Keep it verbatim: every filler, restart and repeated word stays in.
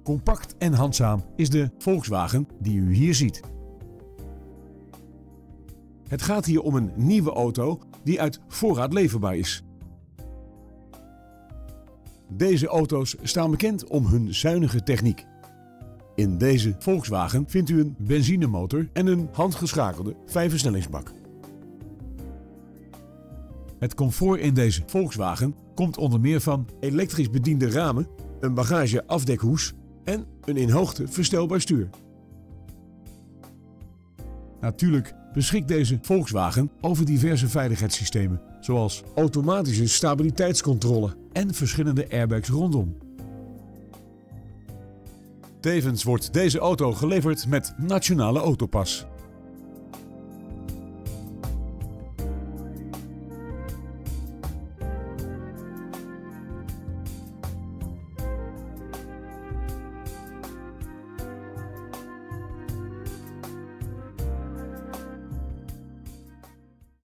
Compact en handzaam is de Volkswagen die u hier ziet. Het gaat hier om een nieuwe auto die uit voorraad leverbaar is. Deze auto's staan bekend om hun zuinige techniek. In deze Volkswagen vindt u een benzinemotor en een handgeschakelde vijfversnellingsbak. Het comfort in deze Volkswagen komt onder meer van elektrisch bediende ramen, een bagageafdekhoes en een in hoogte verstelbaar stuur. Natuurlijk beschikt deze Volkswagen over diverse veiligheidssystemen, zoals automatische stabiliteitscontrole en verschillende airbags rondom. Tevens wordt deze auto geleverd met Nationale Autopas.